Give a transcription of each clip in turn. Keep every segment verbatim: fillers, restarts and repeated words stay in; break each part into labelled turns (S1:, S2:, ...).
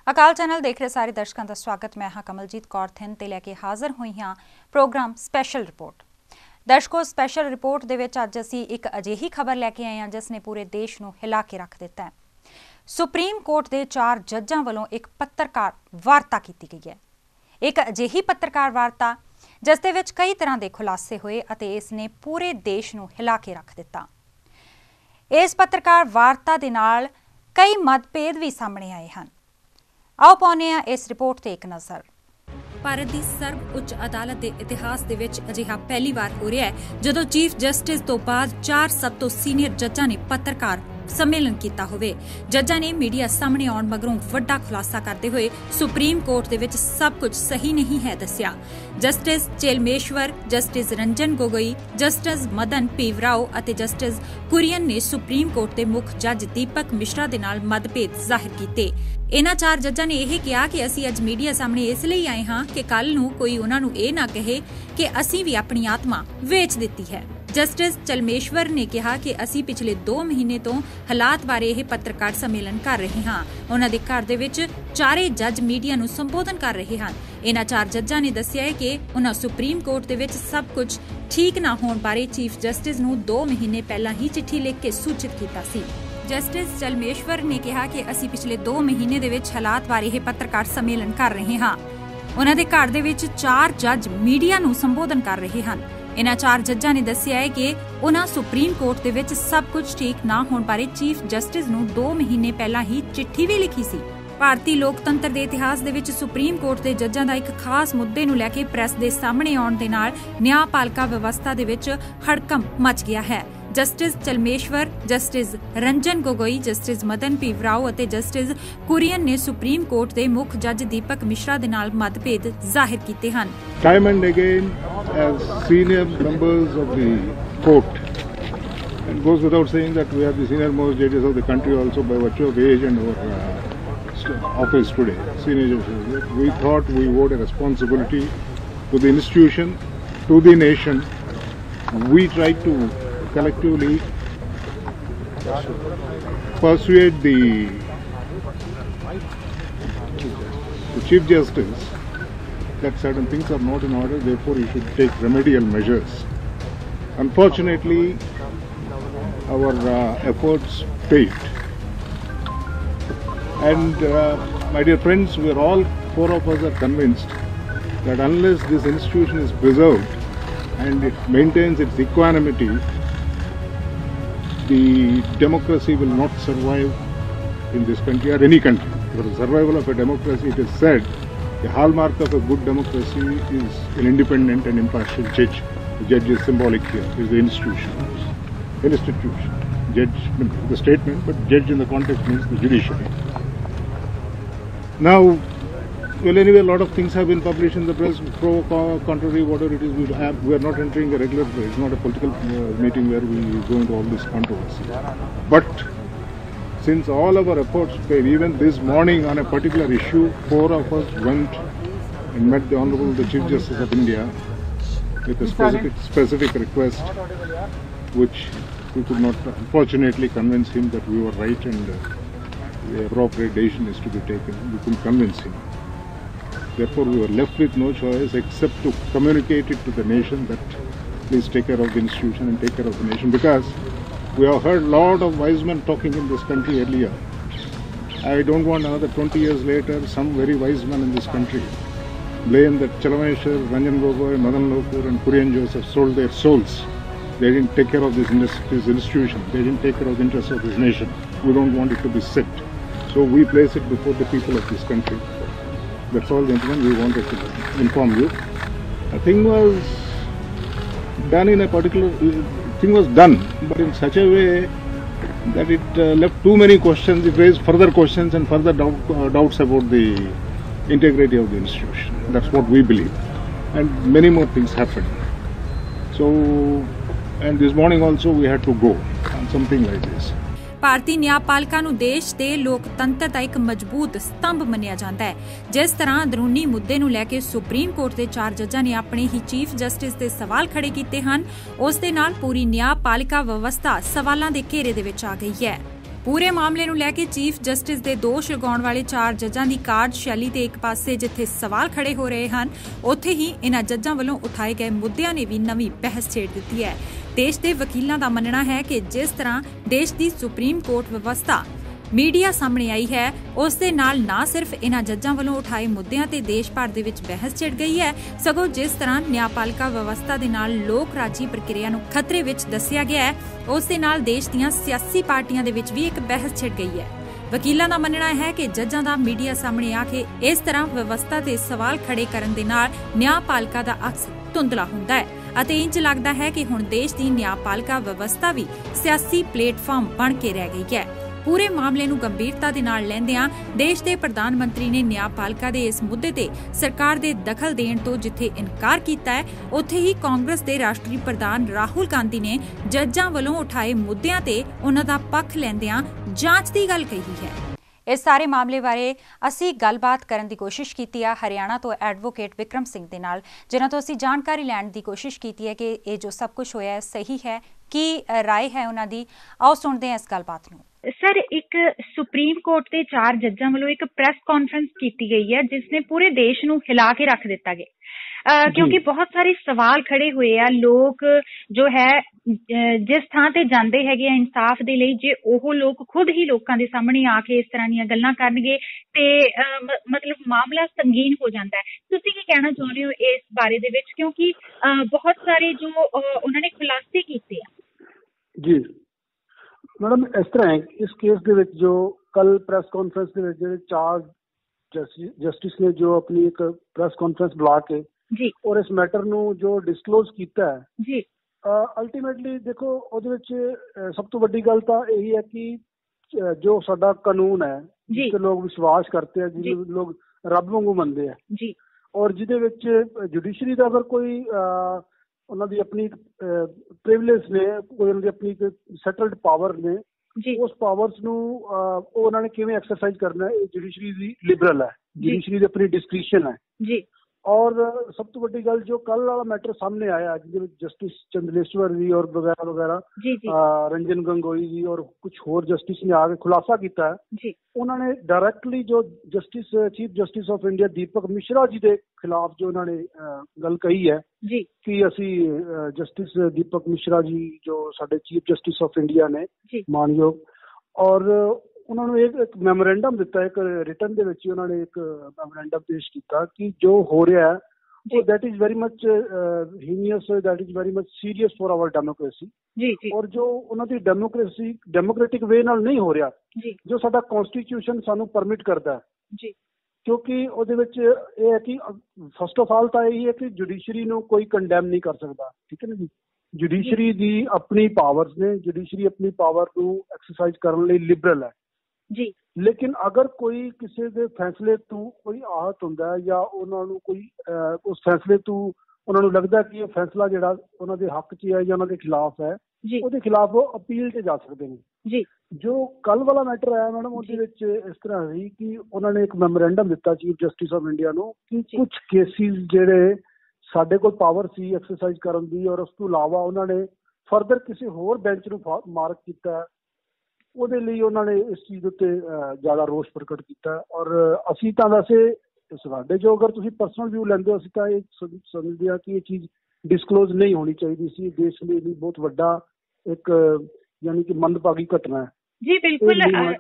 S1: ਅਕਾਲ channel ਦੇਖ ਰਹੇ ਸਾਰੇ ਦਰਸ਼ਕਾਂ ਦਾ ਸਵਾਗਤ। ਮੈਂ ਹਾਂ ਕਮਲਜੀਤ ਕੌਰ ਥਿੰਨ ਤੇ ਲੈ ਕੇ ਹਾਜ਼ਰ ਹੋਈ ਹਾਂ ਪ੍ਰੋਗਰਾਮ ਸਪੈਸ਼ਲ ਰਿਪੋਰਟ। ਦਰਸ਼ਕੋ, ਸਪੈਸ਼ਲ ਰਿਪੋਰਟ ਦੇ ਵਿੱਚ ਅੱਜ ਅਸੀਂ ਇੱਕ ਅਜਿਹੀ ਖਬਰ ਲੈ ਕੇ ਆਏ ਹਾਂ ਜਿਸ ਨੇ ਪੂਰੇ ਦੇਸ਼ ਨੂੰ ਹਿਲਾ ਕੇ ਰੱਖ ਦਿੱਤਾ ਹੈ। ਸੁਪਰੀਮ ਕੋਰਟ ਦੇ ਚਾਰ ਜੱਜਾਂ ਵੱਲੋਂ ਇੱਕ ਪੱਤਰਕਾਰ ਵਾਰਤਾ ਕੀਤੀ ਗਈ ਹੈ। ਇੱਕ ਅਜਿਹੀ ਪੱਤਰਕਾਰ ਵਾਰਤਾ ਜਿਸ ਦੇ ਵਿੱਚ ਕਈ ਤਰ੍ਹਾਂ ਦੇ ਖੁਲਾਸੇ ਹੋਏ ਅਤੇ ਇਸ ਨੇ ਪੂਰੇ ਦੇਸ਼ ਨੂੰ ਹਿਲਾ ਕੇ ਰੱਖ ਦਿੱਤਾ। ਇਸ ਪੱਤਰਕਾਰ ਵਾਰਤਾ ਦੇ ਨਾਲ ਕਈ ਮਤਭੇਦ ਵੀ ਸਾਹਮਣੇ ਆਏ ਹਨ। आओ पाने इस रिपोर्ट ते एक नज़र। ਭਾਰਤ ਦੀ ਸਰਵ ਉੱਚ ਅਦਾਲਤ ਦੇ ਇਤਿਹਾਸ ਦੇ ਵਿੱਚ ਅਜਿਹਾ ਪਹਿਲੀ ਵਾਰ ਹੋ ਰਿਹਾ ਹੈ ਜਦੋਂ ਚੀਫ ਜਸਟਿਸ ਤੋਂ ਬਾਅਦ ਚਾਰ ਸਭ ਤੋਂ ਸੀਨੀਅਰ ਜੱਜਾਂ ਨੇ ਪੱਤਰਕਾਰ ਸੰਮੇਲਨ ਕੀਤਾ ਹੋਵੇ। ਜੱਜਾਂ ਨੇ ਮੀਡੀਆ ਸਾਹਮਣੇ ਆਉਣ ਮਗਰੋਂ ਵੱਡਾ ਖੁਲਾਸਾ ਕਰਦੇ ਹੋਏ ਸੁਪਰੀਮ ਕੋਰਟ ਦੇ ਵਿੱਚ ਸਭ ਕੁਝ ਸਹੀ ਨਹੀਂ ਹੈ ਦੱਸਿਆ। Justice Chelameswar, justice Ranjan Gogoi, justice Madan P ਵਰਾਓ ਅਤੇ ਜਸਟਿਸ ਕੁਰੀਅਨ ਨੇ ਸੁਪਰੀਮ ਕੋਰਟ ਦੇ ਮੁੱਖ ਜੱਜ ਦੀਪਕ ਮਿਸ਼ਰਾ ਦੇ ਨਾਲ ਮਤਭੇਦ ਜ਼ਾਹਿਰ ਕੀਤੇ। ਇਨ੍ਹਾਂ ਚਾਰ ਜੱਜਾਂ ਨੇ ਇਹ ਕਿਹਾ ਕਿ ਅਸੀਂ ਅੱਜ ਮੀਡੀਆ ਸਾਹਮਣੇ ਇਸ ਲਈ ਆਏ ਹਾਂ ਕਿ ਕੱਲ ਨੂੰ ਕੋਈ ਉਨ੍ਹਾਂ ਨੂੰ ਇਹ ਨਾ ਕਹੇ ਕਿ ਅਸੀਂ ਵੀ ਆਪਣੀ ਆਤਮਾ ਵੇਚ ਦਿੱਤੀ ਹੈ। ਜਸਟਿਸ ਚਲਮੇਸ਼ਵਰ ਨੇ ਕਿਹਾ ਕਿ ਅਸੀਂ ਪਿਛਲੇ ਦੋ ਮਹੀਨੇ ਤੋਂ ਹਾਲਾਤ ਬਾਰੇ ਇਹ ਪੱਤਰਕਾਰ ਸੰਮੇਲਨ ਕਰ ਰਹੇ ਹਾਂ। ਉਨ੍ਹਾਂ ਦੇ ਘਰ ਦੇ ਵਿੱਚ ਚਾਰੇ ਜੱਜ ਮੀਡੀਆ ਨੂੰ ਸੰਬੋਧਨ ਕਰ ਰਹੇ ਹਨ। ਇਨ੍ਹਾਂ ਚਾਰ ਜੱਜਾਂ ਨੇ ਦੱਸਿਆ ਹੈ ਕਿ ਉਨ੍ਹਾਂ ਸੁਪਰੀਮ ਕੋਰਟ ਦੇ ਵਿੱਚ ਸਭ ਕੁਝ ਠੀਕ ਨਾ ਹੋਣ ਬਾਰੇ ਚੀਫ ਜਸਟਿਸ ਨੂੰ ਦੋ ਮਹੀਨੇ ਪਹਿਲਾਂ ਹੀ ਚਿੱਠੀ ਲਿਖ ਕੇ ਸੂਚਿਤ ਕੀਤਾ ਸੀ। ਜਸਟਿਸ ਚਲਮੇਸ਼ਵਰ ਨੇ ਕਿਹਾ ਕਿ ਅਸੀਂ ਪਿਛਲੇ ਦੋ ਮਹੀਨੇ ਦੇ ਵਿੱਚ ਹਾਲਾਤ ਬਾਰੇ ਇਹ ਪੱਤਰਕਾਰ ਸੰਮੇਲਨ ਕਰ ਰਹੇ ਹਾਂ। ਉਨ੍ਹਾਂ ਦੇ ਘਰ ਦੇ ਵਿੱਚ ਚਾਰ ਜੱਜ ਮੀਡੀਆ ਨੂੰ ਸੰਬੋਧਨ ਕਰ ਰਹੇ ਹਨ। ਇਨ੍ਹਾਂ ਚਾਰ ਜੱਜਾਂ ਨੇ ਦੱਸਿਆ ਹੈ ਕਿ ਉਨ੍ਹਾਂ ਸੁਪਰੀਮ ਕੋਰਟ ਦੇ ਵਿੱਚ ਸਭ ਕੁਝ ਠੀਕ ਨਾ ਹੋਣ ਬਾਰੇ ਚੀਫ ਜਸਟਿਸ ਨੂੰ ਦੋ ਮਹੀਨੇ ਪਹਿਲਾਂ ਹੀ ਚਿੱਠੀ ਵੀ ਲਿਖੀ ਸੀ। ਭਾਰਤੀ ਲੋਕਤੰਤਰ ਦੇ ਇਤਿਹਾਸ ਦੇ ਵਿੱਚ ਸੁਪਰੀਮ ਕੋਰਟ ਦੇ ਜੱਜਾਂ ਦਾ ਇੱਕ ਖਾਸ ਮੁੱਦੇ ਨੂੰ ਲੈ ਕੇ ਪ੍ਰੈਸ ਦੇ ਸਾਹਮਣੇ ਆਉਣ ਦੇ ਨਾਲ ਨਿਆਂਪਾਲਿਕਾ ਵਿਵਸਥਾ ਦੇ ਵਿੱਚ ਹੜਕੰਪ ਮਚ ਗਿਆ ਹੈ। Justice Chelameswar, justice Ranjan Gogoi, justice Madan P ਵਰਾਓ ਅਤੇ ਜਸਟਿਸ ਕੁਰੀਅਨ ਨੇ ਸੁਪਰੀਮ ਕੋਰਟ ਦੇ ਮੁੱਖ ਜੱਜ ਦੀਪਕ ਮਿਸ਼ਰਾ ਦੇ ਨਾਲ ਮਤਭੇਦ ਜ਼ਾਹਿਰ ਕੀਤੇ ਹਨ।
S2: Time and again, as senior members of the court, it goes without saying that we are the senior most judges of the country also by virtue of age and our uh, office today, senior judges. We thought we owed a responsibility to the institution, to the nation. We tried to collectively persuade the, the Chief Justice that certain things are not in order, therefore he should take remedial measures. Unfortunately, our uh, efforts failed. And uh, my dear friends, we are all, four of us are convinced that unless this institution is preserved and it maintains its equanimity, the democracy will not survive in this country or any country. For the survival of a democracy, it is said the hallmark of a good democracy is an independent and impartial judge. The judge is symbolic here, is the institution. Institution. Judge, the statement, but judge in the context means the judiciary. Now, well, anyway, a lot of things have been published in the press, pro, contrary, whatever it is. We, have, we are not entering a regular, it's not a political uh, meeting where we go into all this controversy. But since all of our efforts failed, even this morning on a particular issue, four of us went and met the Honorable the Chief Justice of India with a specific, specific request, which we could not unfortunately convince him that we were right and uh, the appropriate decision is to be taken. We couldn't convince him. Therefore, we were left with no choice except to communicate it to the nation that please take care of the institution and take care of the nation, because we have heard a lot of wise men talking in this country earlier. I don't want another twenty years later some very wise men in this country blame that Chalameshwar, Ranjan Gogoi, Madan Lokur and Kurian Joseph sold their souls. They didn't take care of this, this institution. They didn't take care of the interests of this nation. We don't want it to be set. So we place it before the people of this country. That's all, gentlemen, we wanted to inform you. A thing was done in a particular, thing was done, but in such a way that it uh, left too many questions, it raised further questions and further doubt, uh, doubts about the integrity of the institution. That's what we believe. And many more things happened. So, and this morning also we had to go on something like this.
S1: ਭਾਰਤੀ ਨਿਆਂਪਾਲਿਕਾ ਨੂੰ ਦੇਸ਼ ਦੇ ਲੋਕਤੰਤਰ ਦਾ ਇੱਕ ਮਜ਼ਬੂਤ ਸਤੰਭ ਮੰਨਿਆ ਜਾਂਦਾ ਹੈ। ਜਿਸ ਤਰ੍ਹਾਂ ਅੰਦਰੂਨੀ ਮੁੱਦੇ ਨੂੰ ਲੈ ਕੇ ਸੁਪਰੀਮ ਕੋਰਟ ਦੇ ਚਾਰ ਜੱਜਾਂ ਨੇ ਆਪਣੇ ਹੀ ਚੀਫ ਜਸਟਿਸ ਤੇ ਸਵਾਲ ਖੜੇ ਕੀਤੇ ਹਨ, ਉਸ ਦੇ ਨਾਲ ਪੂਰੀ ਨਿਆਂਪਾਲਿਕਾ ਵਿਵਸਥਾ ਸਵਾਲਾਂ ਦੇ ਘੇਰੇ ਦੇ ਵਿੱਚ ਆ ਗਈ ਹੈ। ਪੂਰੇ ਮਾਮਲੇ ਨੂੰ ਲੈ ਕੇ ਚੀਫ ਜਸਟਿਸ ਦੇ ਦੋਸ਼ ਲਗਾਉਣ ਵਾਲੇ ਚਾਰ ਜੱਜਾਂ ਦੀ ਕਾਰਜਸ਼ੈਲੀ ਦੇ ਇੱਕ ਪਾਸੇ ਜਿੱਥੇ ਸਵਾਲ ਖੜੇ ਹੋ ਰਹੇ ਹਨ, ਉੱਥੇ ਹੀ ਇਨ੍ਹਾਂ ਜੱਜਾਂ ਵੱਲੋਂ ਉਠਾਏ ਗਏ ਮੁੱਦਿਆਂ ਨੇ ਵੀ ਨਵੀਂ ਬਹਿਸ ਛੇੜ ਦਿੱਤੀ ਹੈ। ਦੇਸ਼ ਦੇ ਵਕੀਲਾਂ ਦਾ ਮੰਨਣਾ ਹੈ ਕਿ ਜਿਸ ਤਰ੍ਹਾਂ ਦੇਸ਼ ਦੀ ਸੁਪਰੀਮ ਕੋਰਟ ਵਿਵਸਥਾ ਮੀਡੀਆ ਸਾਹਮਣੇ ਆਈ ਹੈ, ਉਸ ਦੇ ਨਾਲ ਨਾ ਸਿਰਫ ਇਨ੍ਹਾਂ ਜੱਜਾਂ ਵੱਲੋਂ ਉਠਾਏ ਮੁੱਦਿਆਂ ਤੇ ਦੇਸ਼ ਭਰ ਦੇ ਵਿੱਚ ਬਹਿਸ ਛਿੜ ਗਈ ਹੈ, ਸਗੋਂ ਜਿਸ ਤਰ੍ਹਾਂ ਨਿਆਂਪਾਲਿਕਾ ਵਿਵਸਥਾ ਦੇ ਨਾਲ ਲੋਕ ਰਾਜੀ ਪ੍ਰਕਿਰਿਆ ਨੂੰ ਖਤਰੇ ਵਿੱਚ ਦੱਸਿਆ ਗਿਆ ਹੈ, ਉਸ ਦੇ ਨਾਲ ਦੇਸ਼ ਦੀਆਂ ਸਿਆਸੀ ਪਾਰਟੀਆਂ ਦੇ ਵਿੱਚ ਵੀ ਇੱਕ ਬਹਿਸ ਛਿੜ ਗਈ ਹੈ। ਵਕੀਲਾਂ ਦਾ ਮੰਨਣਾ ਹੈ ਕਿ ਜੱਜਾਂ ਦਾ ਮੀਡੀਆ ਸਾਹਮਣੇ ਆ ਕੇ ਇਸ ਤਰ੍ਹਾਂ ਵਿਵਸਥਾ ਤੇ ਸਵਾਲ ਖੜੇ ਕਰਨ ਦੇ ਨਾਲ ਨਿਆਂਪਾਲਿਕਾ ਦਾ ਅਕਸ ਧੁੰਦਲਾ ਹੁੰਦਾ ਹੈ ਅਤੇ ਇੰਜ ਲੱਗਦਾ ਹੈ ਕਿ ਹੁਣ ਦੇਸ਼ ਦੀ ਨਿਆਂਪਾਲਿਕਾ ਵਿਵਸਥਾ ਵੀ ਸਿਆਸੀ ਪਲੇਟਫਾਰਮ ਬਣ ਕੇ ਰਹਿ ਗਈ ਹੈ। ਪੂਰੇ ਮਾਮਲੇ ਨੂੰ ਗੰਭੀਰਤਾ ਦੇ ਨਾਲ ਲੈਂਦਿਆਂ ਦੇਸ਼ ਦੇ ਪ੍ਰਧਾਨ ਮੰਤਰੀ ਨੇ ਨਿਆਂਪਾਲਿਕਾ ਦੇ ਇਸ ਮੁੱਦੇ ਤੇ ਸਰਕਾਰ ਦੇ ਦਖਲ ਦੇਣ ਤੋਂ ਜਿੱਥੇ ਇਨਕਾਰ ਕੀਤਾ ਹੈ, ਉੱਥੇ ਹੀ ਕਾਂਗਰਸ ਦੇ ਰਾਸ਼ਟਰੀ ਪ੍ਰਧਾਨ ਰਾਹੁਲ ਗਾਂਧੀ ਨੇ ਜੱਜਾਂ ਵੱਲੋਂ ਉਠਾਏ ਮੁੱਦਿਆਂ ਤੇ ਉਹਨਾਂ ਦਾ ਪੱਖ ਲੈਂਦਿਆਂ ਜਾਂਚ ਦੀ ਗੱਲ ਕਹੀ ਹੈ। ਇਸ ਸਾਰੇ ਮਾਮਲੇ ਬਾਰੇ ਅਸੀਂ ਗੱਲਬਾਤ ਕਰਨ ਦੀ ਕੋਸ਼ਿਸ਼ ਕੀਤੀ ਹੈ ਹਰਿਆਣਾ ਤੋਂ ਐਡਵੋਕੇਟ ਵਿਕਰਮ ਸਿੰਘ ਦੇ ਨਾਲ, ਜਿਨ੍ਹਾਂ ਤੋਂ ਅਸੀਂ ਜਾਣਕਾਰੀ ਲੈਣ ਦੀ ਕੋਸ਼ਿਸ਼ ਕੀਤੀ ਹੈ ਕਿ ਇਹ ਜੋ ਸਭ ਕੁਝ ਹੋਇਆ ਹੈ ਸਹੀ ਹੈ, ਕੀ ਰਾਏ ਹੈ ਉਹਨਾਂ ਦੀ। ਆਓ ਸੁਣਦੇ ਹਾਂ ਇਸ ਗੱਲਬਾਤ ਨੂੰ।
S3: ਸਰ, ਇੱਕ ਸੁਪਰੀਮ ਕੋਰਟ ਦੇ ਚਾਰ ਜੱਜਾਂ ਵੱਲੋਂ ਇੱਕ ਪ੍ਰੈਸ ਕਾਨਫਰੰਸ ਕੀਤੀ ਗਈ ਹੈ ਜਿਸ ਨੇ ਪੂਰੇ ਦੇਸ਼ ਨੂੰ ਹਿਲਾ ਕੇ ਰੱਖ ਦਿੱਤਾ ਗਿਆ, ਅਹ ਕਿਉਂਕਿ ਬਹੁਤ ਸਾਰੇ ਸਵਾਲ ਖੜੇ ਹੋਏ ਆ। ਲੋਕ ਜੋ ਹੈ ਜਿਸ ਥਾਂ ਤੇ ਜਾਂਦੇ ਹੈਗੇ ਆ ਇਨਸਾਫ ਦੇ ਲਈ, ਜੇ ਉਹ ਲੋਕ ਖੁਦ ਹੀ ਲੋਕਾਂ ਦੇ ਸਾਹਮਣੇ ਆ ਕੇ ਇਸ ਤਰ੍ਹਾਂ ਦੀਆਂ ਗੱਲਾਂ ਕਰਨਗੇ ਤੇ ਮਤਲਬ ਮਾਮਲਾ ਸੰਗੀਨ ਹੋ ਜਾਂਦਾ ਹੈ। ਤੁਸੀਂ ਕੀ ਕਹਿਣਾ ਚਾਹੁੰਦੇ ਹੋ ਇਸ ਬਾਰੇ ਦੇ ਵਿੱਚ, ਕਿਉਂਕਿ ਬਹੁਤ ਸਾਰੇ ਜੋ ਉਹਨਾਂ ਨੇ ਖੁਲਾਸੇ ਕੀਤੇ ਆ।
S4: ਜੀ ਮੈਡਮ, ਇਸ ਤਰ੍ਹਾਂ ਹੈ, ਇਸ ਕੇਸ ਦੇ ਵਿੱਚ ਜੋ ਕੱਲ ਪ੍ਰੈਸ ਕਾਨਫਰੰਸ ਦੇ ਵਿੱਚ ਜਿਹੜੇ ਚਾਰ ਜਸਟਿਸ ਨੇ ਜੋ ਆਪਣੀ ਇੱਕ ਪ੍ਰੈਸ ਕਾਨਫਰੰਸ ਬੁਲਾ ਕੇ
S3: ਜੀ
S4: ਔਰ ਇਸ ਮੈਟਰ ਨੂੰ ਜੋ ਡਿਸਕਲੋਜ਼ ਕੀਤਾ ਹੈ
S3: ਜੀ,
S4: ਅਲਟੀਮੇਟਲੀ ਦੇਖੋ ਉਹਦੇ ਵਿੱਚ ਸਭ ਤੋਂ ਵੱਡੀ ਗੱਲ ਤਾਂ ਇਹੀ ਹੈ ਕਿ ਜੋ ਸਾਡਾ ਕਾਨੂੰਨ ਹੈ ਜਿਸ ਲੋਕ ਵਿਸ਼ਵਾਸ ਕਰਤੇ ਹੈ, ਜਿਹਨੂੰ ਲੋਕ ਰੱਬ ਵਾਂਗੂ ਮੰਨਦੇ ਆ
S3: ਜੀ,
S4: ਔਰ ਜਿਹਦੇ ਵਿੱਚ ਜੁਡੀਸ਼ਰੀ ਦਾ ਅਗਰ ਕੋਈ ਉਹਨਾਂ ਦੀ ਆਪਣੀ ਪ੍ਰਿਵਿਲੇਜ ਨੇ, ਕੋਈ ਉਹਨਾਂ ਦੀ ਆਪਣੀ ਸੈਟਲਡ ਪਾਵਰ ਨੇ, ਉਸ ਪਾਵਰਸ ਨੂੰ ਉਹ ਉਹਨਾਂ ਨੇ ਕਿਵੇਂ ਐਕਸਰਸਾਈਜ਼ ਕਰਨਾ ਹੈ, ਇਹ ਜੁਡੀਸ਼ਰੀ ਦੀ ਲਿਬਰਲ ਹੈ, ਜੁਡੀਸ਼ਰੀ ਦੀ ਆਪਣੀ ਡਿਸਕ੍ਰਿਸ਼ਨ ਹੈ ਜੀ। ਔਰ ਸਭ ਤੋਂ ਵੱਡੀ ਗੱਲ ਜੋ ਕੱਲ ਵਾਲਾ ਮੈਟਰ ਸਾਹਮਣੇ ਆਇਆ ਜਿਹਦੇ ਵਿੱਚ ਜਸਟਿਸ ਚੰਦਲੇਸ਼ਵਰ ਜੀ ਔਰ ਵਗੈਰਾ ਵਗੈਰਾ ਰੰਜਨ ਗੰਗੋਈ ਜੀ ਔਰ ਕੁਝ ਹੋਰ ਜਸਟਿਸ ਨੇ ਆ ਕੇ ਖੁਲਾਸਾ ਕੀਤਾ ਹੈ, ਉਹਨਾਂ ਨੇ ਡਾਇਰੈਕਟਲੀ ਜੋ justice chief justice of India Deepak Mishra ji ਦੇ ਖਿਲਾਫ ਜੋ ਉਹਨਾਂ ਨੇ ਗੱਲ ਕਹੀ ਹੈ ਕਿ ਅਸੀਂ ਜਸਟਿਸ ਦੀਪਕ ਮਿਸ਼ਰਾ ਜੀ ਜੋ ਸਾਡੇ ਚੀਫ ਜਸਟਿਸ ਆਫ ਇੰਡੀਆ ਨੇ ਮਾਨਯੋਗ, ਔਰ ਉਹਨਾਂ ਨੂੰ ਇੱਕ ਇੱਕ ਮੈਮੋਰੈਂਡਮ ਦਿੱਤਾ, ਇੱਕ ਰਿਟਨ ਦੇ ਵਿੱਚ ਉਹਨਾਂ ਨੇ ਇੱਕ ਮੈਮੋਰੈਂਡਮ ਪੇਸ਼ ਕੀਤਾ ਕਿ ਜੋ ਹੋ ਰਿਹਾ ਹੈ ਉਹ that is very much heinous, that is very much serious for our democracy ji, ਔਰ ਜੋ ਉਹਨਾਂ ਦੀ ਡੈਮੋਕ੍ਰੇਸੀ ਡੈਮੋਕ੍ਰੈਟਿਕ ਵੇ ਨਾਲ ਨਹੀਂ ਹੋ ਰਿਹਾ ਜੋ ਸਾਡਾ ਕਨਸਟੀਟਿਊਸ਼ਨ ਸਾਨੂੰ ਪਰਮਿਟ ਕਰਦਾ ਜੀ। ਕਿਉਂਕਿ ਉਹਦੇ ਵਿੱਚ ਇਹ ਹੈ ਕਿ ਫਸਟ ਆਫ ਆਲ ਤਾਂ ਇਹ ਹੈ ਕਿ ਜੁਡੀਸ਼ਰੀ ਨੂੰ ਕੋਈ ਕੰਡੈਮ ਨਹੀਂ ਕਰ ਸਕਦਾ, ਠੀਕ ਹੈ ਨਾ ਜੀ। ਜੁਡੀਸ਼ਰੀ ਦੀ ਆਪਣੀ ਪਾਵਰਸ ਨੇ, ਜੁਡੀਸ਼ਰੀ ਆਪਣੀ ਪਾਵਰ ਨੂੰ ਐਕਸਰਸਾਈਜ਼ ਕਰਨ ਲਈ ਲਿਬਰਲ ਹੈ ਜੀ। ਲੇਕਿਨ ਅਗਰ ਕੋਈ ਕਿਸੇ ਦੇ ਫੈਸਲੇ ਤੋਂ ਕੋਈ ਆਹਤ ਹੁੰਦਾ ਹੈ ਜਾਂ ਉਹਨਾਂ ਨੂੰ ਕੋਈ ਉਸ ਫੈਸਲੇ ਤੋਂ ਉਹਨਾਂ ਨੂੰ ਲੱਗਦਾ ਕਿ ਇਹ ਫੈਸਲਾ ਜਿਹੜਾ ਉਹਨਾਂ ਦੇ ਹੱਕ 'ਚ ਹੈ ਜਾਂ ਉਹਨਾਂ ਦੇ ਖਿਲਾਫ ਹੈ, ਉਹਦੇ ਖਿਲਾਫ ਉਹ ਅਪੀਲ ਤੇ ਜਾ ਸਕਦੇ ਨੇ ਜੀ। ਜੋ ਕੱਲ ਵਾਲਾ ਮੈਟਰ ਆਇਆ ਮੈਡਮ, ਉਹਦੇ ਵਿੱਚ ਇਸ ਤਰ੍ਹਾਂ ਸੀ ਕਿ ਉਹਨਾਂ ਨੇ ਇੱਕ ਮੈਮੋਰੈਂਡਮ ਦਿੱਤਾ ਚੀਫ ਜਸਟਿਸ ਆਫ ਇੰਡੀਆ ਨੂੰ ਕਿ ਕੁਝ ਕੇਸਿਸ ਜਿਹੜੇ ਸਾਡੇ ਕੋਲ ਪਾਵਰ ਸੀ ਐਕਸਰਸਾਈਜ਼ ਕਰਨ ਦੀ ਔਰ ਉਸ ਤੋਂ ਇਲਾਵਾ ਉਹਨਾਂ ਨੇ ਫਰਦਰ ਕਿਸੇ ਹੋਰ ਬੈਂਚ ਨੂੰ ਮਾਰਕ ਕੀਤਾ, ਉਹਦੇ ਲਈ ਉਹਨਾਂ ਨੇ ਇਸ ਚੀਜ਼ ਉੱਤੇ ਜ਼ਿਆਦਾ ਰੋਸ ਪ੍ਰਗਟ ਕੀਤਾ। ਔਰ ਅਸੀਂ ਤਾਂ ਵੈਸੇ ਸਾਡੇ ਜੋ ਅਗਰ ਤੁਸੀਂ ਪਰਸਨਲ ਵਿਊ ਲੈਂਦੇ ਹੋ, ਅਸੀਂ ਤਾਂ ਇਹ ਸਮਝਦੇ ਹਾਂ ਕਿ ਇਹ ਚੀਜ਼ ਡਿਸਕਲੋਜ਼ ਨਹੀਂ ਹੋਣੀ ਚਾਹੀਦੀ ਸੀ। ਦੇਸ਼ ਲਈ ਵੀ ਬਹੁਤ ਵੱਡਾ ਇੱਕ ਯਾਨੀ ਕਿ ਮੰਦਭਾਗੀ ਘਟਨਾ ਹੈ
S3: ਜੀ। ਬਿਲਕੁਲ,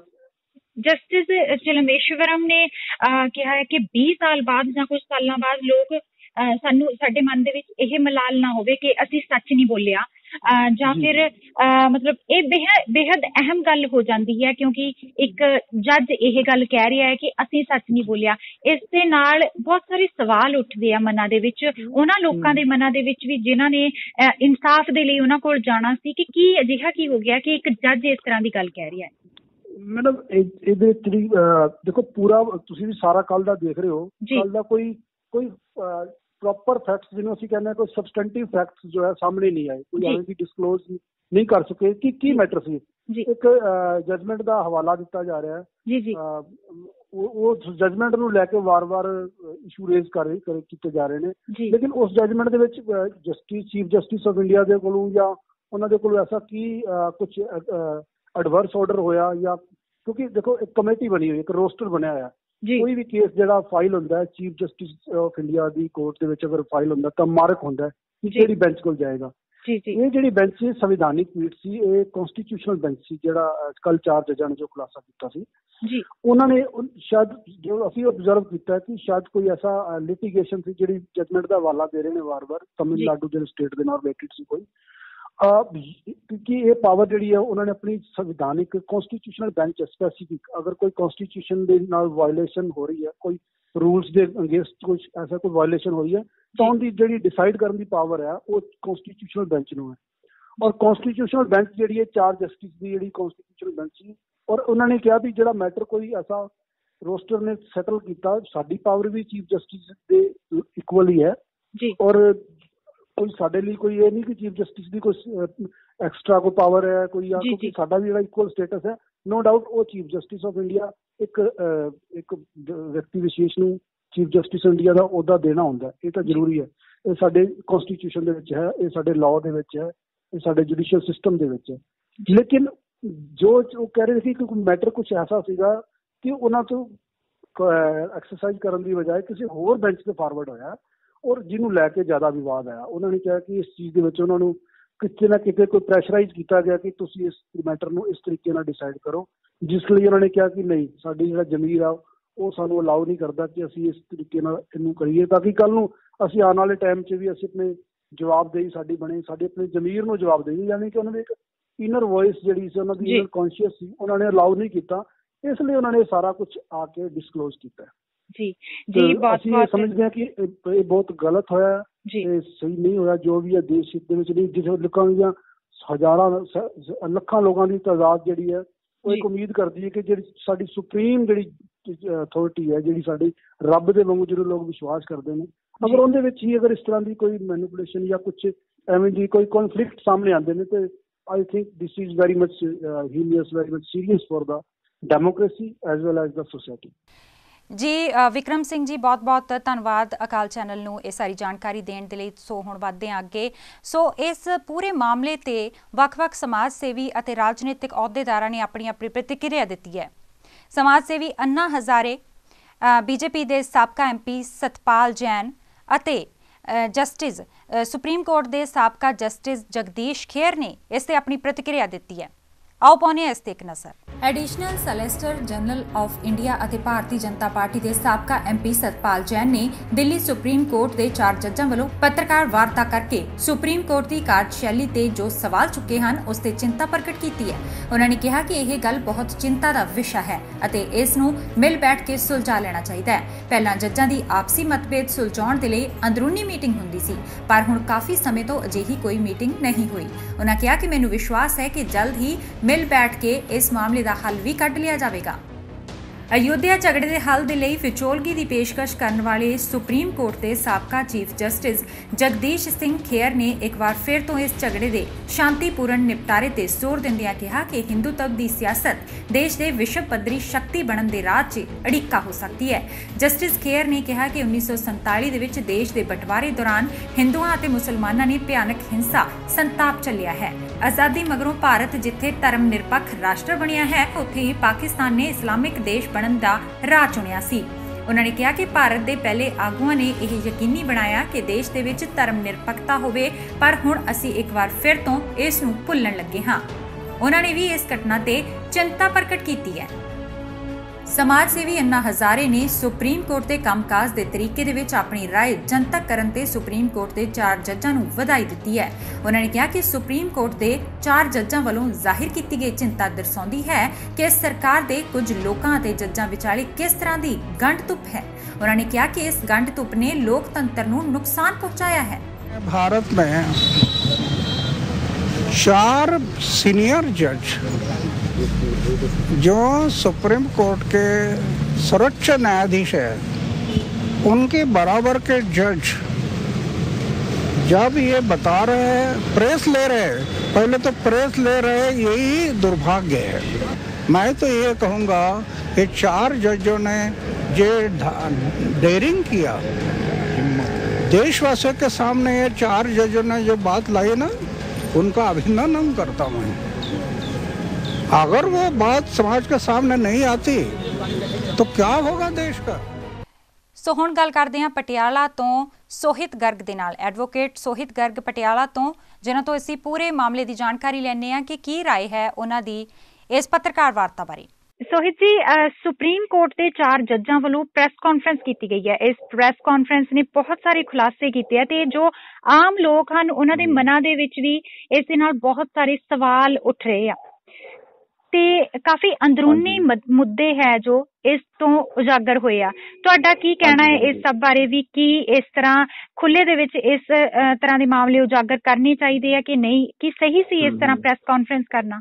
S3: ਜਸਟਿਸ ਚਲਮੇਸ਼ਵਰਮ ਨੇ ਕਿਹਾ ਹੈ ਕਿ ਵੀਹ ਸਾਲ ਬਾਅਦ ਜਾਂ ਕੁਝ ਸਾਲਾਂ ਬਾਅਦ ਲੋਕ ਸਾਨੂੰ ਸਾਡੇ ਮਨ ਦੇ ਵਿੱਚ ਇਹ ਮਲਾਲ ਨਾ ਹੋਵੇ ਕਿ ਅਸੀਂ ਸੱਚ ਨਹੀਂ ਬੋਲਿਆ, ਜਾਂ ਫਿਰ ਮਤਲਬ ਇਹ ਬੇਹਦ ਬੇਹਦ ਅਹਿਮ ਗੱਲ ਹੋ ਜਾਂਦੀ ਹੈ ਕਿਉਂਕਿ ਇੱਕ ਜੱਜ ਇਹ ਗੱਲ ਕਹਿ ਰਿਹਾ ਹੈ ਕਿ ਅਸੀਂ ਸੱਚ ਨਹੀਂ ਬੋਲਿਆ। ਇਸ ਦੇ ਨਾਲ ਬਹੁਤ ਸਾਰੇ ਸਵਾਲ ਉੱਠਦੇ ਆ ਮਨਾਂ ਦੇ ਵਿੱਚ, ਉਹਨਾਂ ਲੋਕਾਂ ਦੇ ਮਨਾਂ ਦੇ ਵਿੱਚ ਵੀ ਜਿਨ੍ਹਾਂ ਨੇ ਇਨਸਾਫ ਦੇ ਲਈ ਉਹਨਾਂ ਕੋਲ ਜਾਣਾ ਸੀ ਕਿ ਕੀ ਅਜਿਹਾ ਕੀ ਹੋ ਗਿਆ ਕਿ ਇੱਕ ਜੱਜ ਇਸ ਤਰ੍ਹਾਂ ਦੀ ਗੱਲ ਕਹਿ ਰਿਹਾ ਹੈ।
S4: ਮੈਡਮ ਇਹਦੇ ਵਿੱਚ ਦੇਖੋ, ਪੂਰਾ ਤੁਸੀਂ ਵੀ ਸਾਰਾ ਕੱਲ ਦਾ ਦੇਖ ਰਹੇ ਹੋ, ਕੱਲ ਦਾ ਕੋਈ ਕੋਈ ਪ੍ਰੋਪਰ ਫੈਕਟਸ ਜਿਹਨੂੰ ਅਸੀਂ ਕਹਿੰਦੇ ਹਾਂ ਕੋਈ ਸਬਸਟੈਂਟਿਵ ਫੈਕਟਸ ਜੋ ਹੈ ਸਾਹਮਣੇ ਨਹੀਂ ਆਏ, ਕੋਈ ਐਵੇਂ ਦੀ ਡਿਸਕਲੋਜ਼ ਨਹੀਂ ਕਰ ਸਕੇ ਕਿ ਕੀ ਮੈਟਰ ਸੀ। ਇੱਕ ਜਜਮੈਂਟ ਦਾ ਹਵਾਲਾ ਦਿੱਤਾ ਜਾ ਰਿਹਾ ਹੈ, ਉਹ ਜਜਮੈਂਟ ਨੂੰ ਲੈ ਕੇ ਵਾਰ-ਵਾਰ ਇਸ਼ੂ ਰੇਜ਼ ਕਰ ਕੀਤੇ ਜਾ ਰਹੇ ਨੇ, ਲੇਕਿਨ ਉਸ ਜਜਮੈਂਟ ਦੇ ਵਿੱਚ justice chief justice of India ਦੇ ਕੋਲੋਂ ਜਾਂ ਉਹਨਾਂ ਦੇ ਕੋਲੋਂ ਐਸਾ ਕੀ ਕੁਛ एडवर्स ऑर्डर होया या क्योंकि देखो एक कमेटी बनी हुई, एक रोस्टर बनया होया, कोई भी केस जिहड़ा फाइल हुंदा है चीफ जस्टिस ऑफ इंडिया दी कोर्ट दे विच अगर फाइल हुंदा तां मार्क हुंदा है कि किहड़ी बेंच कोल जाएगा।
S3: जी जी
S4: ये जिहड़ी बेंच सी संविधानिक पीठ सी, ये कॉन्स्टिट्यूशनल बेंच सी, जिहड़ा कल चार जजां ने जो खुलासा कीता सी
S3: जी
S4: उन्होंने शायद जो असी ऑब्जर्व किया कि शायद कोई ऐसा लिटिगेशन सी जिहड़ी जजमेंट का हवाला दे रहे हैं बार बार तमिलनाडु जिहड़े स्टेट के नाल रिलेटेड सी कोई क्योंकि ये पावर जिहड़ी है उन्होंने अपनी संविधानिक कॉन्स्टिट्यूशनल बेंच स्पैसीफिक अगर कोई कॉन्स्टिट्यूशन दे नाल वायलेशन हो रही है, कोई रूल्स दे अगेंस्ट कुछ ऐसा कोई वायलेशन हो रही है तो उनकी जिहड़ी डिसाइड करने की पावर है वो कॉन्स्टिट्यूशनल बेंच नूं है। और कॉन्स्टिट्यूशनल बेंच जिहड़ी है चार जस्टिस की जिहड़ी कॉन्स्टिट्यूशनल बेंच सी और उन्होंने कहा भी जिहड़ा मैटर कोई ऐसा रोस्टर ने सैटल किया, साडी पावर भी चीफ जस्टिस दे इक्वल ही है
S3: जी।
S4: और कोई साडे लिए कोई ये नहीं कि चीफ जस्टिस की कोई एक्स्ट्रा कोई पावर है कोई या कोई साडा भी इक्वल स्टेटस है। नो डाउट वो चीफ जस्टिस ऑफ इंडिया एक एक व्यक्ति विशेष नूं चीफ जस्टिस इंडिया का ओहदा देना होंदा है, ये तो जरूरी है। ये साडे कॉन्स्टिट्यूशन दे विच है, ये साडे लॉ दे विच है, ये साडे जुडिशियल सिस्टम दे विच है। लेकिन जो वो कह रहे थे कि मैटर कुछ ऐसा सीगा कि उन्होंने तो एक्सरसाइज करने की बजाय किसी होर बेंच से फॉरवर्ड होया और जिन्होंने लैके ज़्यादा विवाद आया। उन्होंने कहा कि इस चीज़ के उन्होंने किसी ना किसी कोई प्रैशराइज किया गया कि तुसी इस मैटर में इस तरीके ना डिसाइड करो, जिसलिए उन्होंने कहा कि नहीं साडी जिहड़ा जमीर आ वो सानू अलाउ नहीं करता कि असी इस तरीके नाल इनू करिए ताकि कल नू असी आने वाले टाइम च भी असी अपने जवाबदेही साडी बने, साडी अपनी जमीर नू जवाबदेही यानी कि उन्होंने एक इनर वॉइस जिहड़ी सी उन्हां दी इनर कॉन्शियस सी उन्होंने अलाउ नहीं किया, इसलिए उन्होंने सारा कुछ आके डिस्कलोज किया।
S3: जी जी बहुत
S4: बहुत समझते हैं कि ये बहुत गलत होया, ये सही नहीं होया जो भी है देश हित दे विच नहीं। जिस लोकां दी हजारां लखां लोगों की तादाद जिहड़ी है वो एक उम्मीद करती है कि जिहड़ी साडी सुप्रीम जिहड़ी अथॉरिटी है जिहड़ी साडी रब दे वांगू जिहड़े लोग विश्वास करते हैं अगर उहदे विच ही अगर इस तरह की कोई मैनिपुलेशन या कुछ एवें दी कोई कॉन्फ्लिक्ट सामने आते हैं तो I think this is very much heinous, very much serious for the democracy as well as the society.
S1: जी विक्रम सिंह जी बहुत बहुत धन्यवाद अकाल चैनल नूं ये सारी जानकारी देने के लिए। सो हुण वधदे हां अगे। सो इस पूरे मामले ते वख-वख समाज सेवी अते राजनीतिक अहुदेदारां ने अपनी अपनी प्रतिक्रिया दी है। समाज सेवी अन्ना हज़ारे, बीजेपी के साबका एम पी सतपाल जैन अते जस्टिस सुप्रीम कोर्ट के साबका जस्टिस जगदीश खेर ने इस ते अपनी प्रतिक्रिया दी है। आओ पाउने इस ते एक नज़र। Additional solicitor general of India ਅਤੇ ਭਾਰਤੀ ਜਨਤਾ ਪਾਰਟੀ ਦੇ ਸਾਬਕਾ ਐਮਪੀ ਸਤਪਾਲ ਜੈਨ ਨੇ ਦਿੱਲੀ ਸੁਪਰੀਮ ਕੋਰਟ ਦੇ ਚਾਰ ਜੱਜਾਂ ਵੱਲੋਂ ਪੱਤਰਕਾਰ ਵਾਰਤਾ ਕਰਕੇ ਸੁਪਰੀਮ ਕੋਰਟ ਦੀ ਕਾਰਜਸ਼ੈਲੀ ਤੇ ਜੋ ਸਵਾਲ ਚੁੱਕੇ ਹਨ ਉਸ ਤੇ ਚਿੰਤਾ ਪ੍ਰਗਟ ਕੀਤੀ ਹੈ। ਉਹਨਾਂ ਨੇ ਕਿਹਾ ਕਿ ਇਹ ਗੱਲ ਬਹੁਤ ਚਿੰਤਾ ਦਾ ਵਿਸ਼ਾ ਹੈ ਅਤੇ ਇਸ ਨੂੰ ਮਿਲ ਬੈਠ ਕੇ ਸੁਲਝਾ ਲੈਣਾ ਚਾਹੀਦਾ ਹੈ। ਪਹਿਲਾਂ ਜੱਜਾਂ ਦੀ ਆਪਸੀ ਮਤਭੇਦ ਸੁਲਝਾਉਣ ਦੇ ਲਈ ਅੰਦਰੂਨੀ ਮੀਟਿੰਗ ਹੁੰਦੀ ਸੀ ਪਰ ਹੁਣ ਕਾਫੀ ਸਮੇਂ ਤੋਂ ਅਜਿਹੀ ਕੋਈ ਮੀਟਿੰਗ ਨਹੀਂ ਹੋਈ। ਉਹਨਾਂ ਕਿਹਾ ਕਿ ਮੈਨੂੰ ਵਿਸ਼ਵਾਸ ਹੈ ਕਿ ਜਲਦ ਹੀ मिल बैठ के इस मामले का हल भी कढ़ लिया जाएगा। अयोध्या झगड़े के हल के लिए विचोलगी की पेशकश करने वाले सुप्रीम कोर्ट के साबका चीफ जस्टिस जगदीश सिंह खेर ने एक बार फिर तो इस झगड़े के शांतिपूर्ण निपटारे ते जोर दिंदियां कहा कि हिंदुत्व की सियासत देश के विश्व पद्धरी शक्ति बनने के राह च अड़िक्का हो सकती है। जस्टिस खेर ने कहा कि उन्नीस सौ संताली दे विच देश के बंटवारे दौरान हिंदुओं और मुसलमानों ने भयानक हिंसा संताप झलिया है। आज़ादी मगरों भारत जिथे धर्म निरपक्ष राष्ट्र बनिया है उत्थे ही पाकिस्तान ने इस्लामिक देश बनने का राह चुनिया सी। उन्होंने कहा कि भारत के पहले आगुआं ने यह यकीनी बनाया कि देश दे विच धर्म निरपक्षता होवे पर हुण असी एक बार फिर तो इस नूं भुल्लण लगे हाँ। उन्होंने भी इस घटना ते चिंता प्रकट की है। समाज सेवी अन्ना हज़ारे ने सुप्रीम कोर्ट के कामकाज के तरीके दे विच अपनी राय जनतक करन ते सुप्रीम कोर्ट के चार जजां नूं वधाई दित्ती है। उन्होंने कहा कि सुप्रीम कोर्ट के चार जजां वल्लों जाहिर की गई चिंता दर्शाउंदी है कि सरकार के कुछ लोकां ते जजां विचाले किस तरह की गंढ धुप है। उन्होंने कहा कि इस गंढ धुप ने लोकतंत्र नूं नुकसान पहुंचाया है।
S5: भारत में चार सीनियर जज जो सुप्रीम कोर्ट के सर्वोच्च न्यायाधीश है उनके बराबर के जज जब ये बता रहे हैं प्रेस ले रहे हैं, पहले तो प्रेस ले रहे हैं, यही दुर्भाग्य है। मैं तो ये कहूँगा कि चार जजों ने जो डेयरिंग किया देशवासियों के सामने, ये चार जजों ने जो बात लाई ना उनका अभिनंदन करता हूँ। अगर वो बात समाज के सामने नहीं आती तो क्या होगा देश का।
S1: ਸੋ ਹੁਣ ਗੱਲ ਕਰਦੇ ਹਾਂ ਪਟਿਆਲਾ ਤੋਂ ਸੋਹਿਤ ਗਰਗ ਦੇ ਨਾਲ। ਐਡਵੋਕੇਟ ਸੋਹਿਤ ਗਰਗ ਪਟਿਆਲਾ ਤੋਂ, ਜਿਨ੍ਹਾਂ ਤੋਂ ਅਸੀਂ ਪੂਰੇ ਮਾਮਲੇ ਦੀ ਜਾਣਕਾਰੀ ਲੈਂਦੇ ਹਾਂ ਕਿ ਕੀ ਰਾਏ ਹੈ ਉਹਨਾਂ ਦੀ ਇਸ ਪੱਤਰਕਾਰ ਵਾਰਤਾ ਬਾਰੇ।
S3: ਸੋਹਿਤ ਜੀ, ਸੁਪਰੀਮ ਕੋਰਟ ਦੇ ਚਾਰ ਜੱਜਾਂ ਵੱਲੋਂ ਪ੍ਰੈਸ ਕਾਨਫਰੰਸ ਕੀਤੀ ਗਈ ਹੈ। ਇਸ ਪ੍ਰੈਸ ਕਾਨਫਰੰਸ ਨੇ ਬਹੁਤ ਸਾਰੇ ਖੁਲਾਸੇ ਕੀਤੇ ਆ ਤੇ ਜੋ ਆਮ ਲੋਕ ਹਨ ਉਹਨਾਂ ਦੇ ਮਨਾਂ ਦੇ ਵਿੱਚ ਵੀ ਇਸ ਦੇ ਨਾਲ ਬਹੁਤ ਸਾਰੇ ਸਵਾਲ ਉੱਠ ਰਹੇ ਆ ਤੇ ਕਾਫੀ ਅੰਦਰੂਨੀ ਮੁੱਦੇ ਹੈ ਜੋ ਇਸ ਤੋਂ ਉਜਾਗਰ ਹੋਏ ਆ। ਤੁਹਾਡਾ ਕੀ ਕਹਿਣਾ ਹੈ ਇਸ ਸਭ ਬਾਰੇ ਵੀ? ਕੀ ਇਸ ਤਰ੍ਹਾਂ ਖੁੱਲੇ ਦੇ ਵਿੱਚ ਇਸ ਤਰ੍ਹਾਂ ਦੇ ਮਾਮਲੇ ਉਜਾਗਰ ਕਰਨੇ ਚਾਹੀਦੇ ਆ ਕਿ ਨਹੀਂ? ਕੀ ਸਹੀ ਸੀ ਇਸ ਤਰ੍ਹਾਂ ਪ੍ਰੈਸ ਕਾਨਫਰੰਸ ਕਰਨਾ?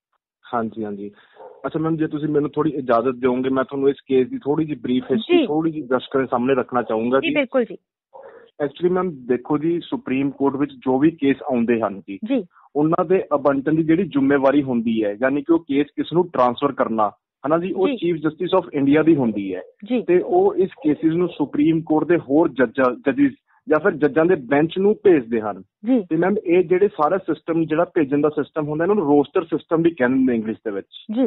S6: ਹਾਂਜੀ ਹਾਂਜੀ ਅੱਛਾ ਮੈਮ, ਜੇ ਤੁਸੀਂ ਮੈਨੂੰ ਥੋੜੀ ਇਜਾਜ਼ਤ ਦਿਓਗੇ ਮੈਂ ਤੁਹਾਨੂੰ ਇਸ ਕੇਸ ਦੀ ਥੋੜੀ ਜਿਹੀ ਬਰੀਫ ਹਿਸਟਰੀ ਥੋੜੀ ਜਿਹੀ ਦਰਸ਼ਕਾਂ ਦੇ ਸਾਹਮਣੇ ਰੱਖਣਾ ਚਾਹੂੰਗਾ ਜੀ।
S3: ਬਿਲਕੁਲ ਜੀ।
S6: ਐਕਚੁਅਲੀ ਮੈਮ ਦੇਖੋ ਜੀ, ਸੁਪਰੀਮ ਕੋਰਟ ਵਿੱਚ ਜੋ ਵੀ ਕੇਸ ਆਉਂਦੇ ਹਨ ਜੀ
S3: ਜੀ
S6: ਉਹਨਾਂ ਦੇ ਅਬੰਟਨ ਦੀ ਜਿਹੜੀ ਜ਼ਿੰਮੇਵਾਰੀ ਹੁੰਦੀ ਹੈ, ਯਾਨੀ ਕਿ ਉਹ ਕੇਸ ਕਿਸ ਨੂੰ ਟ੍ਰਾਂਸਫਰ ਕਰਨਾ ਹਨਾ ਜੀ, ਉਹ ਚੀਫ ਜਸਟਿਸ ਆਫ ਇੰਡੀਆ ਦੀ ਹੁੰਦੀ ਹੈ। ਤੇ ਉਹ ਇਸ ਕੇਸਿਸ ਨੂੰ ਸੁਪਰੀਮ ਕੋਰਟ ਦੇ ਹੋਰ ਜੱਜਾਂ ਜਜਿਸ ਜਾਂ ਫਿਰ ਜੱਜਾਂ ਦੇ ਬੈਂਚ ਨੂੰ ਭੇਜਦੇ ਹਨ। ਤੇ ਮੈਮ ਇਹ ਜਿਹੜੇ ਸਾਰਾ ਸਿਸਟਮ ਜਿਹੜਾ ਭੇਜਣ ਦਾ ਸਿਸਟਮ ਹੁੰਦਾ ਇਹਨਾਂ ਨੂੰ ਰੋਸਟਰ ਸਿਸਟਮ ਵੀ ਕਹਿੰਦੇ ਨੇ ਇੰਗਲਿਸ਼ ਦੇ ਵਿੱਚ।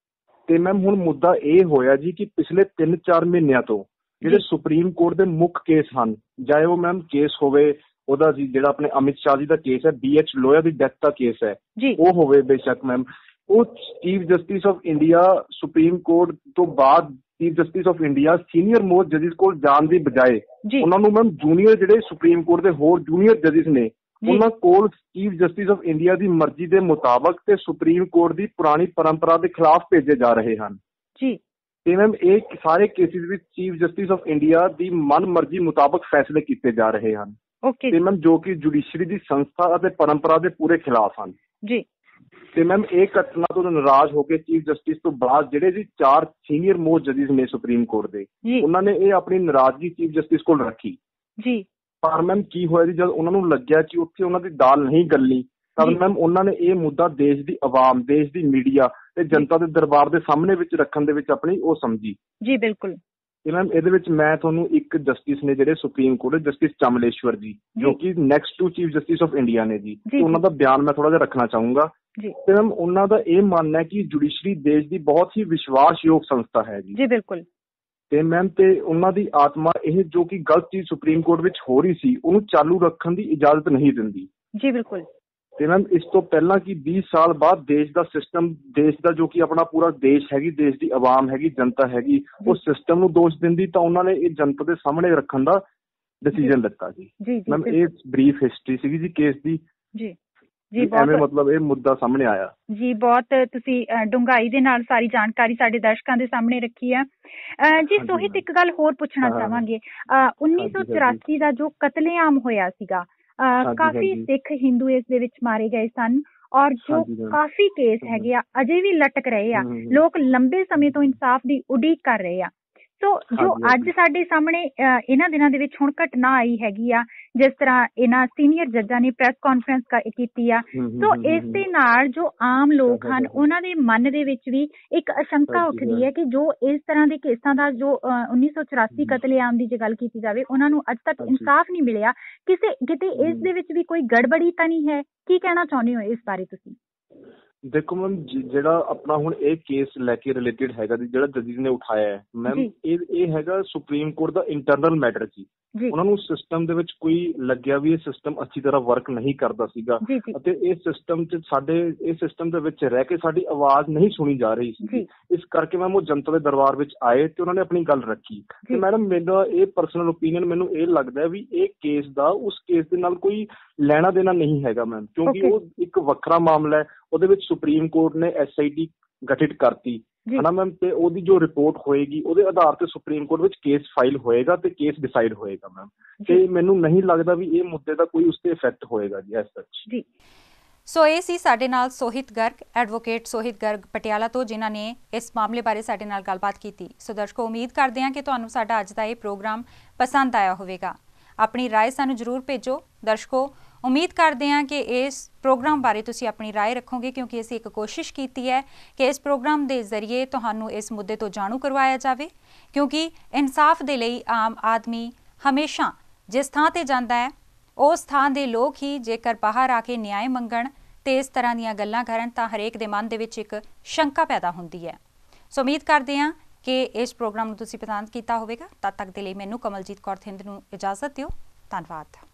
S6: ਤੇ ਮੈਮ ਹੁਣ ਮੁੱਦਾ ਇਹ ਹੋਇਆ ਜੀ ਕਿ ਪਿਛਲੇ ਤਿੰਨ ਚਾਰ ਮਹੀਨਿਆਂ ਤੋਂ ਜਿਹੜੇ ਸੁਪਰੀਮ ਕੋਰਟ ਦੇ ਮੁੱਖ ਕੇਸ ਹਨ, ਚਾਹੇ ਉਹ ਮੈਮ ਕੇਸ ਹੋਵੇ ਉਹਦਾ ਜੀ ਜਿਹੜਾ ਆਪਣੇ ਅਮਿਤ ਸ਼ਾਹ ਜੀ ਦਾ ਕੇਸ ਹੈ, ਬੀ ਐਚ ਲੋਇਆ ਦੀ ਡੈਥ ਦਾ ਕੇਸ ਹੈ, ਉਹ ਹੋਵੇ ਬੇਸ਼ੱਕ ਮੈਮ, ਉਹ chief justice of India supreme court ਤੋਂ ਬਾਅਦ chief justice of India senior most ਜਜਿਸ ਕੋਲ ਜਾਣ ਦੀ ਬਜਾਏ ਉਹਨਾਂ ਨੂੰ ਮੈਮ ਜੂਨੀਅਰ ਜਿਹੜੇ ਸੁਪਰੀਮ ਕੋਰਟ ਦੇ ਹੋਰ ਜੂਨੀਅਰ ਜਜਿਸ ਨੇ ਉਹਨਾਂ ਕੋਲ ਚੀਫ ਜਸਟਿਸ ਆਫ ਇੰਡੀਆ ਦੀ ਮਰਜ਼ੀ ਦੇ ਮੁਤਾਬਕ ਤੇ ਸੁਪਰੀਮ ਕੋਰਟ ਦੀ ਪੁਰਾਣੀ ਪਰੰਪਰਾ ਦੇ ਖਿਲਾਫ ਭੇਜੇ ਜਾ ਰਹੇ ਹਨ। ਜੀ ਤੇ ਮੈਮ ਇਹ ਸਾਰੇ ਕੇਸਿਸ ਵਿੱਚ ਚੀਫ ਜਸਟਿਸ ਆਫ ਇੰਡੀਆ ਦੀ ਮਨ ਮਰਜ਼ੀ ਮੁਤਾਬਕ ਫੈਸਲੇ ਕੀਤੇ ਜਾ ਰਹੇ ਹਨ। ਤੇ ਮੈਮ ਜੋ ਕਿ ਜੁਡੀਸ਼ਰੀ ਦੀ ਸੰਸਥਾ ਅਤੇ ਪਰੰਪਰਾ ਦੇ ਪੂਰੇ ਖਿਲਾਫ ਹਨ। ਜੀ ਤੇ ਮੈਮ ਇਹ ਘਟਨਾ ਤੋਂ ਨਾਰਾਜ਼ ਹੋ ਕੇ ਚੀਫ ਜਸਟਿਸ ਤੋਂ ਬਾਅਦ ਜਿਹੜੇ ਜੀ ਚਾਰ ਸੀਨੀਅਰ ਮੋਸਟ ਜਜਿਸ ਨੇ ਸੁਪਰੀਮ ਕੋਰਟ ਦੇ, ਉਹਨਾਂ ਨੇ ਇਹ ਆਪਣੀ ਨਾਰਾਜ਼ਗੀ ਚੀਫ ਜਸਟਿਸ ਕੋਲ ਰੱਖੀ। ਜੀ ਪਰ ਮੈਮ ਕੀ ਹੋਇਆ ਜੀ, ਜਦ ਉਹਨਾਂ ਨੂੰ ਲੱਗਿਆ ਕਿ ਉੱਥੇ ਉਹਨਾਂ ਦੀ ਦਾਲ ਨਹੀਂ ਗਲਣੀ ਤਾਂ ਮੈਮ ਉਹਨਾਂ ਨੇ ਇਹ ਮੁੱਦਾ ਦੇਸ਼ ਦੀ ਆਵਾਮ, ਦੇਸ਼ ਦੀ ਮੀਡੀਆ ਤੇ ਜਨਤਾ ਦੇ ਦਰਬਾਰ ਦੇ ਸਾਹਮਣੇ ਵਿੱਚ ਰੱਖਣ ਦੇ ਵਿੱਚ ਆਪਣੀ ਉਹ ਸਮਝੀ। ਜੀ ਬਿਲਕੁਲ। ਤੇ ਮੈਮ ਇਹਦੇ ਵਿੱਚ ਮੈਂ ਤੁਹਾਨੂੰ ਇੱਕ ਜਸਟਿਸ ਨੇ ਜਿਹੜੇ ਸੁਪਰੀਮ ਕੋਰਟ ਜਸਟਿਸ ਚਮਲੇਸ਼ਵਰ ਜੀ, ਜੋ ਕਿ next to chief justice of India ਨੇ ਜੀ, ਉਹਨਾਂ ਦਾ ਬਿਆਨ ਮੈਂ ਥੋੜਾ ਜਿਹਾ ਰੱਖਣਾ ਚਾਹੂੰਗਾ। ਤੇ ਮੈਮ ਉਹਨਾਂ ਦਾ ਇਹ ਮੰਨਣਾ ਹੈ ਕਿ ਜੁਡੀਸ਼ਰੀ ਦੇਸ਼ ਦੀ ਬਹੁਤ ਹੀ ਵਿਸ਼ਵਾਸਯੋਗ ਸੰਸਥਾ ਹੈ ਜੀ। ਜੀ ਬਿਲਕੁਲ। ਤੇ ਮੈਮ ਤੇ ਉਹਨਾਂ ਦੀ ਆਤਮਾ ਇਹ ਜੋ ਕਿ ਗਲਤ ਚੀਜ਼ ਸੁਪਰੀਮ ਕੋਰਟ ਵਿੱਚ ਹੋ ਰਹੀ ਸੀ ਉਹਨੂੰ ਚਾਲੂ ਰੱਖਣ ਦੀ ਇਜਾਜ਼ਤ ਨਹੀਂ ਦਿੰਦੀ। ਜੀ ਬਿਲਕੁਲ। ਤੇ ਮੈਮ ਇਸ ਤੋਂ ਪਹਿਲਾਂ ਕਿ ਵੀਹ ਸਾਲ ਬਾਅਦ ਦੇਸ਼ ਦਾ ਸਿਸਟਮ, ਦੇਸ਼ ਦਾ ਜੋ ਕਿ ਆਪਣਾ ਪੂਰਾ ਦੇਸ਼ ਹੈਗੀ, ਦੇਸ਼ ਦੀ ਆਵਾਮ ਹੈਗੀ, ਜਨਤਾ ਹੈਗੀ, ਉਹ ਸਿਸਟਮ ਨੂੰ ਦੋਸ਼ ਦਿੰਦੀ ਤਾਂ ਉਹਨਾਂ ਨੇ ਇਹ ਜਨਤਾ ਦੇ ਸਾਹਮਣੇ ਰੱਖਣ ਦਾ ਡਿਸੀਜਨ ਲਿੱਤਾ ਜੀ। ਮੈਮ ਇਹ ਬਰੀਫ ਹਿਸਟਰੀ ਸੀਗੀ ਜੀ ਕੇਸ ਦੀ। ਜੀ ਜੀ ਐਵੇਂ ਮਤਲਬ ਇਹ ਮੁੱਦਾ ਸਾਹਮਣੇ ਆਇਆ ਜੀ। ਬਹੁਤ ਤੁਸੀਂ ਡੂੰਘਾਈ ਦੇ ਨਾਲ ਸਾਰੀ ਜਾਣਕਾਰੀ ਸਾਡੇ ਦਰਸ਼ਕਾਂ ਦੇ ਸਾਹਮਣੇ ਰੱਖੀ ਹੈ ਜੀ। ਸੋਹਿਤ, ਇੱਕ ਗੱਲ ਹੋਰ ਪੁੱਛਣਾ ਚਾਹਾਂਗੇ, ਉੱਨੀ ਸੌ ਚੁਰਾਸੀ ਦਾ ਜੋ ਕਤਲੇਆਮ ਹੋਇਆ ਸੀਗਾ, ਕਾਫੀ ਸਿੱਖ ਹਿੰਦੂ ਇਸ ਦੇ ਵਿੱਚ ਮਾਰੇ ਗਏ ਸਨ ਔਰ ਜੋ ਕਾਫੀ ਕੇਸ ਹੈਗੇ ਆ ਅਜੇ ਵੀ ਲਟਕ ਰਹੇ ਆ, ਲੋਕ ਲੰਬੇ ਸਮੇਂ ਤੋਂ ਇਨਸਾਫ ਦੀ ਉਡੀਕ ਕਰ ਰਹੇ ਆ। ਸੋ ਜੋ ਅੱਜ ਸਾਡੇ ਸਾਹਮਣੇ ਇਹਨਾਂ ਦਿਨਾਂ ਦੇ ਵਿੱਚ ਹੁਣ ਘਟਨਾ ਆਈ ਹੈਗੀ ਆ, ਜਿਸ ਤਰ੍ਹਾਂ ਇਹਨਾਂ ਸੀਨੀਅਰ ਜੱਜਾਂ ਨੇ ਪ੍ਰੈਸ ਕਾਨਫਰੰਸ ਕੀਤੀ ਆ, ਸੋ ਇਸ ਦੇ ਨਾਲ ਜੋ ਆਮ ਲੋਕ ਹਨ ਉਹਨਾਂ ਦੇ ਮਨ ਦੇ ਵਿੱਚ ਵੀ ਇੱਕ ਆਸ਼ੰਕਾ ਉੱਠਦੀ ਹੈ ਕਿ ਜੋ ਇਸ ਤਰ੍ਹਾਂ ਦੇ ਕੇਸਾਂ ਦਾ ਜੋ ਉੱਨੀ ਸੌ ਚੁਰਾਸੀ ਕਤਲੇਆਮ ਦੀ ਜੇ ਗੱਲ ਕੀਤੀ ਜਾਵੇ ਉਹਨਾਂ ਨੂੰ ਅੱਜ ਤੱਕ ਇਨਸਾਫ ਨਹੀਂ ਮਿਲਿਆ, ਕਿਸੇ ਕਿਤੇ ਇਸ ਦੇ ਵਿੱਚ ਵੀ ਕੋਈ ਗੜਬੜੀ ਤਾਂ ਨਹੀਂ ਹੈ? ਕੀ ਕਹਿਣਾ ਚਾਹੁੰਦੇ ਹੋ ਇਸ ਬਾਰੇ ਤੁਸੀਂ? ਦੇਖੋ ਮੈਮ, ਜਿਹੜਾ ਆਪਣਾ ਹੁਣ ਇਹ ਕੇਸ ਲੈ ਕੇ ਰਿਲੇਟਡ ਹੈਗਾ ਜੀ, ਜਿਹੜਾ ਜੱਜਿਸ ਨੇ ਉਠਾਇਆ ਹੈ ਮੈਮ, ਇਹ ਇਹ ਹੈਗਾ ਸੁਪਰੀਮ ਕੋਰਟ ਦਾ ਇੰਟਰਨਲ ਮੈਟਰ ਸੀ। ਉਹਨਾਂ ਨੂੰ ਸਿਸਟਮ ਦੇ ਵਿੱਚ ਕੋਈ ਲੱਗਿਆ ਵੀ ਇਹ ਸਿਸਟਮ ਅੱਛੀ ਤਰ੍ਹਾਂ ਵਰਕ ਨਹੀਂ ਕਰਦਾ ਸੀਗਾ ਅਤੇ ਇਹ ਸਿਸਟਮ 'ਚ ਸਾਡੇ ਇਹ ਸਿਸਟਮ ਦੇ ਵਿੱਚ ਰਹਿ ਕੇ ਸਾਡੀ ਆਵਾਜ਼ ਨਹੀਂ ਸੁਣੀ ਜਾ ਰਹੀ ਸੀ। ਇਸ ਕਰਕੇ ਮੈਮ ਉਹ ਜਨਤਾ ਦੇ ਦਰਬਾਰ ਵਿੱਚ ਆਏ ਤੇ ਉਹਨਾਂ ਨੇ ਆਪਣੀ ਗੱਲ ਰੱਖੀ। ਤੇ ਮੈਡਮ ਮੇਰਾ ਇਹ ਪਰਸਨਲ ਓਪੀਨੀਅਨ ਮੈਨੂੰ ਇਹ ਲੱਗਦਾ ਵੀ ਇਹ ਕੇਸ ਦਾ ਉਸ ਕੇਸ ਦੇ ਨਾਲ ਕੋਈ ਲੈਣਾ ਦੇਣਾ ਨਹੀਂ ਹੈਗਾ ਮੈਮ, ਕਿਉਂਕਿ ਉਹ ਇੱਕ ਵੱਖਰਾ ਮਾਮਲਾ ਹੈ। ਉਹਦੇ ਵਿੱਚ ਸੁਪਰੀਮ ਕੋਰਟ ਨੇ ਐਸ ਆਈ ਟੀ ਗਠਿਤ ਕਰਤੀ ਹਨਾ ਮੈਮ, ਤੇ ਉਹਦੀ ਜੋ ਰਿਪੋਰਟ ਹੋਏਗੀ ਉਹਦੇ ਆਧਾਰ ਤੇ ਸੁਪਰੀਮ ਕੋਰਟ ਵਿੱਚ ਕੇਸ ਫਾਈਲ ਹੋਏਗਾ ਤੇ ਕੇਸ ਡਿਸਾਈਡ ਹੋਏਗਾ ਮੈਮ। ਤੇ ਮੈਨੂੰ ਨਹੀਂ ਲੱਗਦਾ ਵੀ ਇਹ ਮੁੱਦੇ ਦਾ ਕੋਈ ਉਸ ਤੇ ਇਫੈਕਟ ਹੋਏਗਾ ਜੀ ਐਸ ਸੱਚ। ਜੀ
S1: ਸੋ ਇਹ ਸੀ ਸਾਡੇ ਨਾਲ ਸੋਹਿਤ ਗਰਗ, ਐਡਵੋਕੇਟ ਸੋਹਿਤ ਗਰਗ ਪਟਿਆਲਾ ਤੋਂ, ਜਿਨ੍ਹਾਂ ਨੇ ਇਸ ਮਾਮਲੇ ਬਾਰੇ ਸਾਡੇ ਨਾਲ ਗੱਲਬਾਤ ਕੀਤੀ। ਸੋ ਦਰਸ਼ਕੋ, ਉਮੀਦ ਕਰਦੇ ਹਾਂ ਕਿ ਤੁਹਾਨੂੰ ਸਾਡਾ ਅੱਜ ਦਾ ਇਹ ਪ੍ਰੋਗਰਾਮ ਪਸੰਦ ਆਇਆ ਹੋਵੇਗਾ। ਆਪਣੀ ਰਾਏ ਸਾਨੂੰ ਜ਼ਰੂਰ ਭੇਜੋ। ਦਰਸ਼ਕੋ, ਉਮੀਦ ਕਰਦੇ ਹਾਂ ਕਿ ਇਸ ਪ੍ਰੋਗਰਾਮ ਬਾਰੇ ਤੁਸੀਂ ਆਪਣੀ ਰਾਏ ਰੱਖੋਗੇ, ਕਿਉਂਕਿ ਅਸੀਂ ਇੱਕ ਕੋਸ਼ਿਸ਼ ਕੀਤੀ ਹੈ ਕਿ ਇਸ ਪ੍ਰੋਗਰਾਮ ਦੇ ਜ਼ਰੀਏ ਤੁਹਾਨੂੰ ਇਸ ਮੁੱਦੇ ਤੋਂ ਜਾਣੂ ਕਰਵਾਇਆ ਜਾਵੇ, ਕਿਉਂਕਿ ਇਨਸਾਫ ਦੇ ਲਈ ਆਮ ਆਦਮੀ ਹਮੇਸ਼ਾ ਜਿਸ ਥਾਂ ਤੇ ਜਾਂਦਾ ਹੈ ਉਸ ਥਾਂ ਦੇ ਲੋਕ ਹੀ ਜੇਕਰ ਬਾਹਰ ਆ ਕੇ ਨਿਆਂ ਮੰਗਣ ਤੇ ਇਸ ਤਰ੍ਹਾਂ ਦੀਆਂ ਗੱਲਾਂ ਕਰਨ ਤਾਂ ਹਰੇਕ ਦੇ ਮਨ ਦੇ ਵਿੱਚ ਇੱਕ ਸ਼ੰਕਾ ਪੈਦਾ ਹੁੰਦੀ ਹੈ। ਸੋ ਉਮੀਦ ਕਰਦੇ ਹਾਂ ਕਿ ਇਸ ਪ੍ਰੋਗਰਾਮ ਨੂੰ ਤੁਸੀਂ ਪਸੰਦ ਕੀਤਾ ਹੋਵੇਗਾ। ਤਦ ਤੱਕ ਦੇ ਲਈ ਮੈਨੂੰ ਕਮਲਜੀਤ ਕੌਰ ਥਿੰਦ ਨੂੰ ਇਜਾਜ਼ਤ ਦਿਓ। ਧੰਨਵਾਦ।